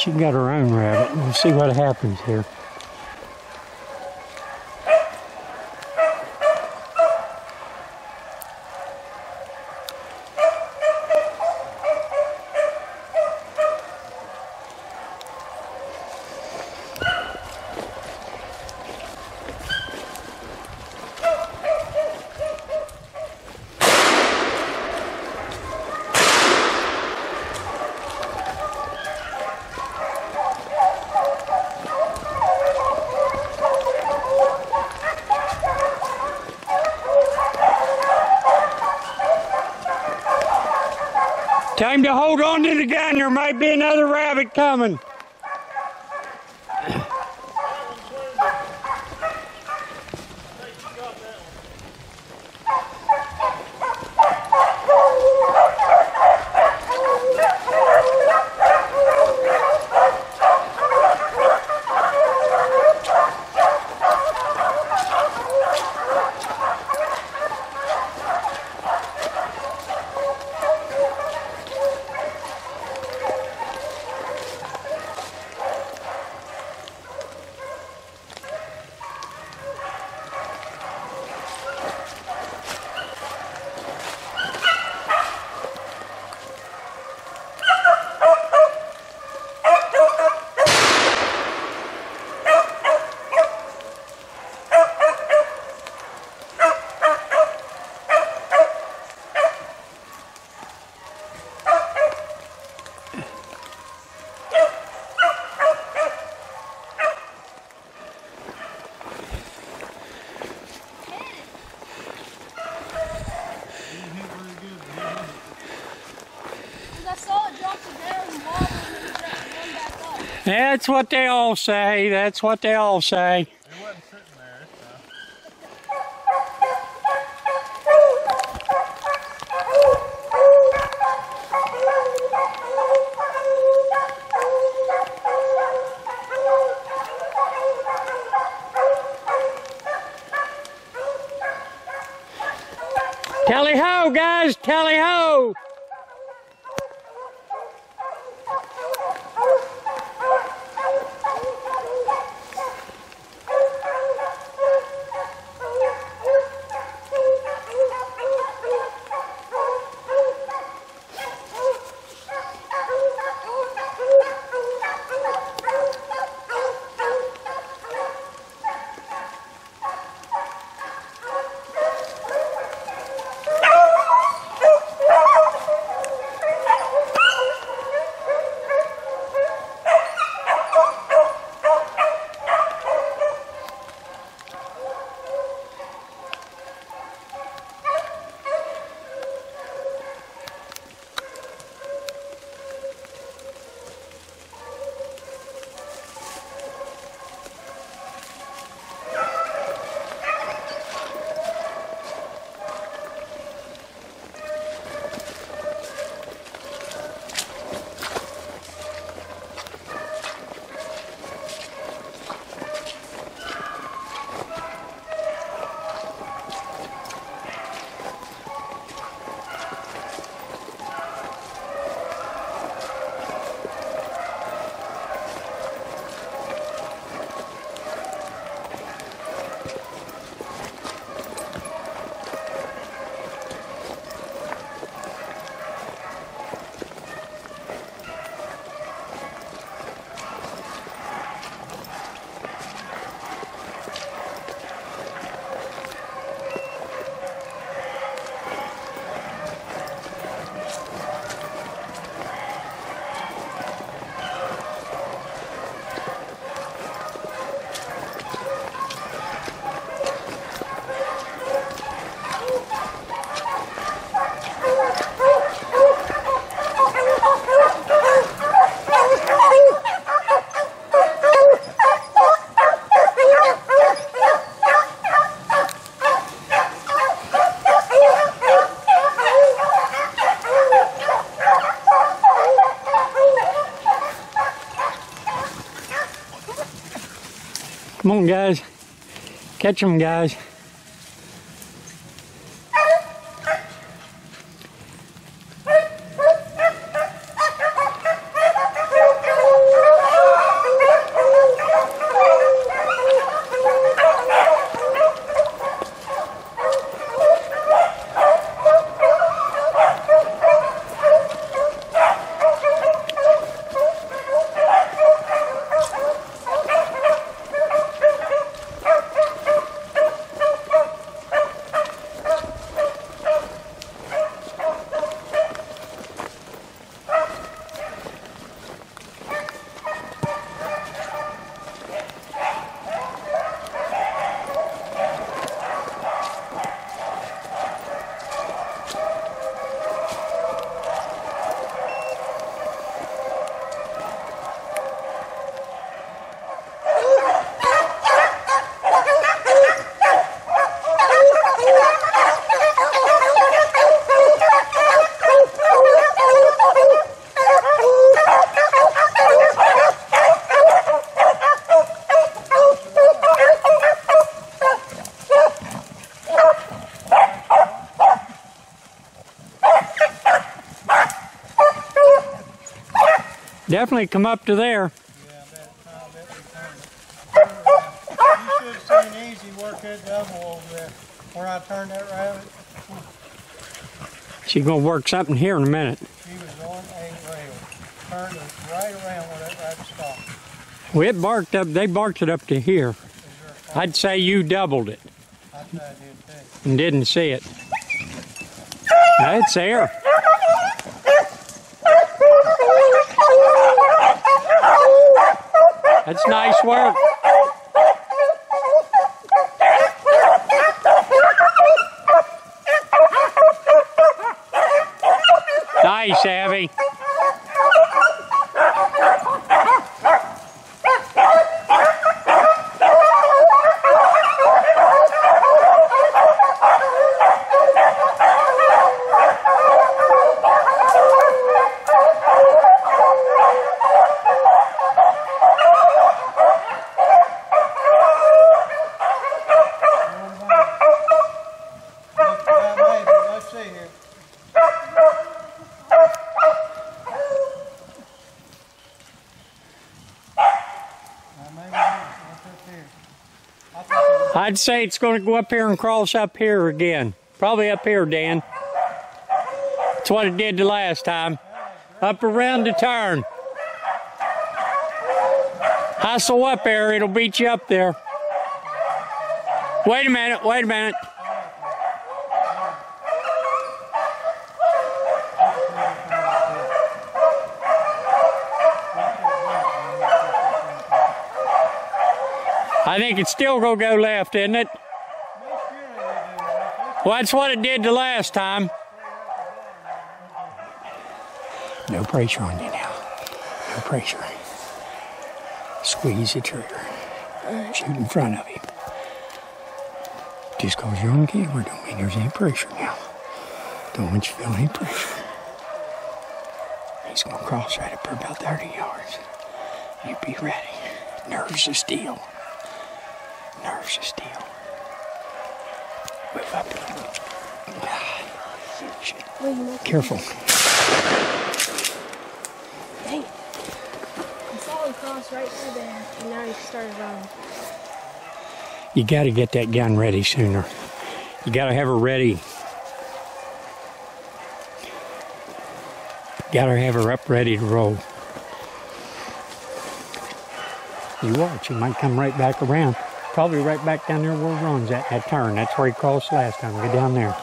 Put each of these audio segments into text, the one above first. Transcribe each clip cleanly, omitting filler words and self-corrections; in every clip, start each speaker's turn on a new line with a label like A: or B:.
A: she got her own rabbit. We'll see what happens here. Tell him to hold on to the gun. There might be another rabbit coming. That's what they all say. That's what they all say.
B: It wasn't sitting there,
A: Tally-ho, guys! Tally-ho! Come on, guys. Catch them, guys. Definitely come up to there.
B: Yeah, I bet we turned it. You should have seen Easy work that double over there where I turned that rabbit.
A: She's gonna work something here in a minute.
B: She was on a rail. Turned it right around where that rabbit stopped.
A: Well, it barked up, they barked it up to here. I'd say you doubled it.
B: I did too.
A: And didn't see it. It's there. That's nice work. Nice, Abby.
B: Let's see here.
A: I'd say it's going to go up here and cross up here again. Probably up here, Dan. That's what it did the last time. Up around the turn. Hustle up there, it'll beat you up there. Wait a minute, wait a minute. I think it's still going to go left, isn't it? Well, that's what it did the last time. No pressure on you now. No pressure. Squeeze the trigger. Shoot in front of him. Just because you're on camera don't mean there's any pressure now. Don't want you to feel any pressure. He's going to cross right up for about 30 yards. You be ready. Nerves of steel. Nerves of steel. Move up a little. Careful.
C: Dang it. I saw him cross right through there, and now he started running.
A: You got to get that gun ready sooner. You got to have her ready. Got to have her up ready to roll. You watch, he might come right back around. Probably right back down there where Ron's at that turn. That's where he crossed last time. Go down there.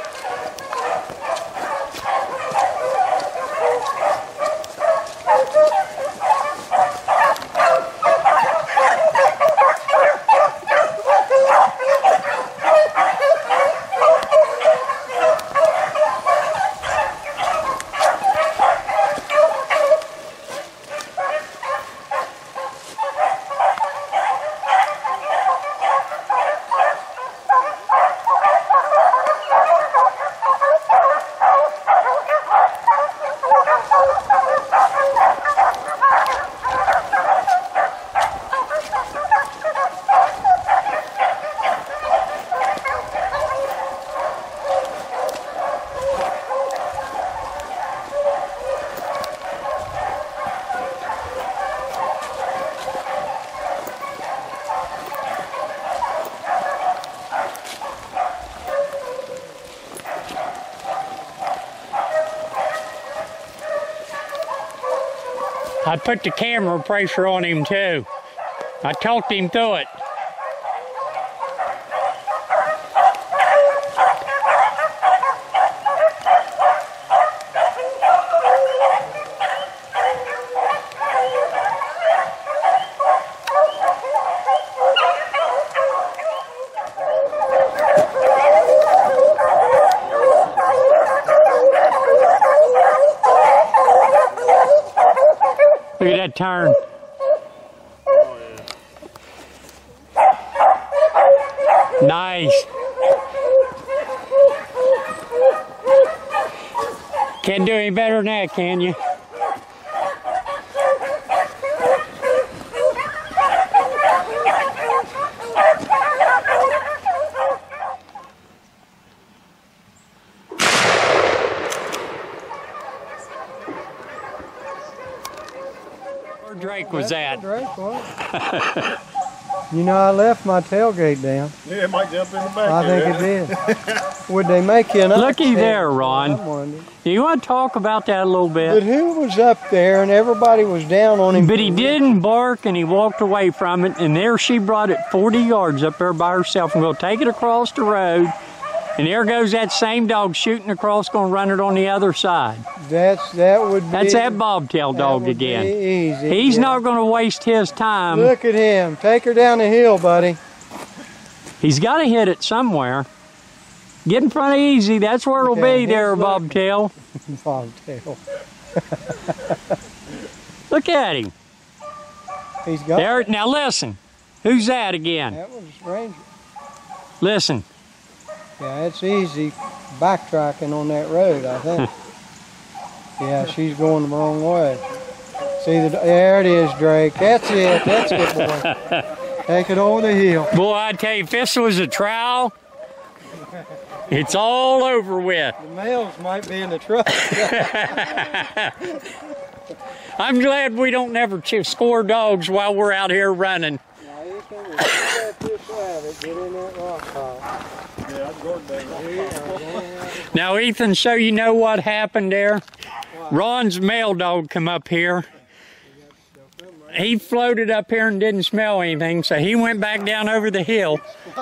A: I put the camera pressure on him too. I talked him through it. Look at that turn.
B: Oh, yeah.
A: Nice. Can't do any better than that, can you? Where Drake was at.
B: Drake was. You know, I left my tailgate down.
D: Yeah, it might jump in the back.
B: I think it did. Would they make you an
A: Looky there, Ron. Do you want to talk about that a little bit?
B: But who was up there and everybody was down on him?
A: But he didn't bark and he walked away from it, and there she brought it 40 yards up there by herself and go take it across the road. And there goes that same dog shooting across, going to run it on the other side.
B: That's that
A: bobtail dog again.
B: Easy.
A: He's not going to waste his time.
B: Look at him. Take her down the hill, buddy.
A: He's got to hit it somewhere. Get in front of Easy. That's where it'll be there, bobtail.
B: Bobtail.
A: Look at him.
B: He's got
A: there. Now listen. Who's that again?
B: That was Ranger.
A: Listen.
B: Yeah, it's easy backtracking on that road, I think. Yeah, she's going the wrong way. See, there it is, Drake. That's it. That's it, boy. Take it over the hill.
A: Boy, I tell you, if this was a trial, it's all over with.
B: The males might be in the truck.
A: I'm glad we don't never score dogs while we're out here running.
B: Now, you can let this rabbit get in that rock pile.
A: Now, Ethan, so you know what happened there? Ron's male dog come up here. He floated up here and didn't smell anything, so he went back down over the hill.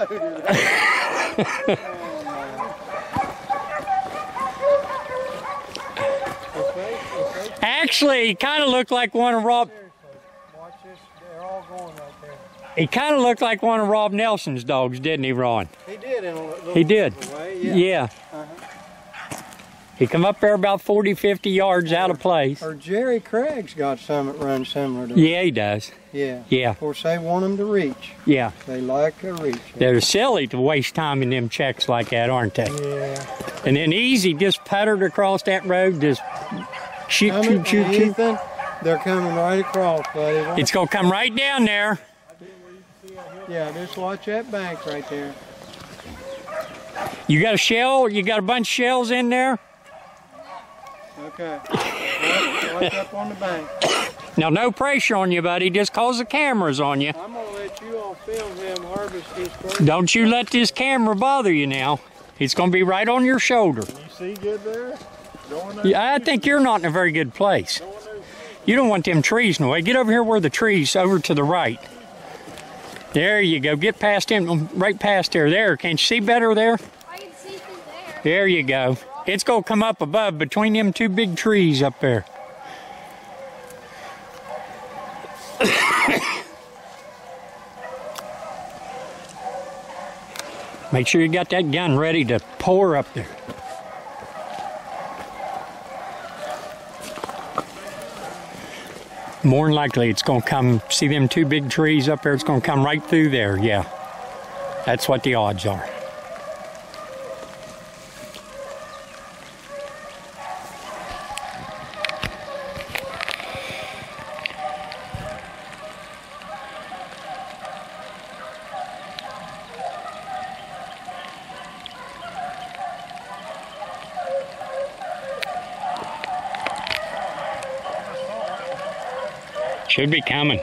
A: Actually, he kind of looked like one of Rob.
B: Watch this. They're all going right there.
A: He kind of looked like one of Rob Nelson's dogs, didn't he, Ron?
B: He did in a little
A: He did.
B: way.
A: Yeah. He come up there about 40, 50 yards out of place.
B: Or Jerry Craig's got some that run similar to
A: Yeah, he does.
B: Yeah.
A: Yeah.
B: Of course, they want them to reach.
A: Yeah.
B: They like to reach.
A: They're silly to waste time in them checks like that, aren't they?
B: Yeah.
A: And then Easy just puttered across that road, just shoot, shoot, shoot, shoot.
B: Ethan, they're coming right across, buddy.
A: It's going to come right down there.
B: Yeah, just watch that bank right there.
A: You got a shell? You got a bunch of shells in there?
B: Okay. Watch up on the bank.
A: Now, no pressure on you, buddy, just cause the camera's on you.
B: I'm going to let you all film him harvest his first.
A: Don't you let this camera bother you now. It's going to be right on your shoulder.
D: Can you see good there?
A: Yeah, I think you're not in a very good place. You don't want them trees in the way. Get over here where the trees, over to the right. There you go. Get past him, right past there. There. Can't you see better there?
C: I can see through there.
A: There you go. It's going to come up above between them two big trees up there. Make sure you got that gun ready to pour up there. More than likely it's going to come, see them two big trees up there, it's going to come right through there, yeah. That's what the odds are. Should be coming.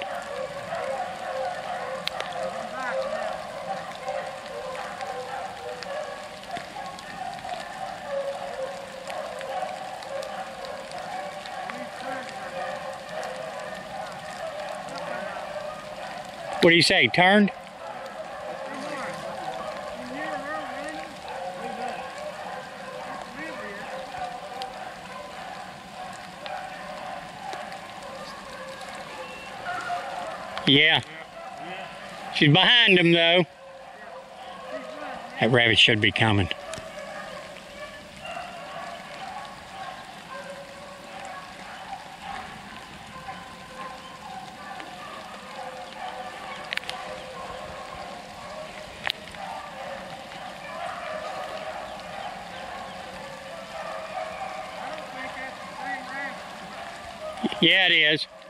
A: What do you say, turned? Yeah. She's behind him, though. That rabbit should be coming. Yeah, it is.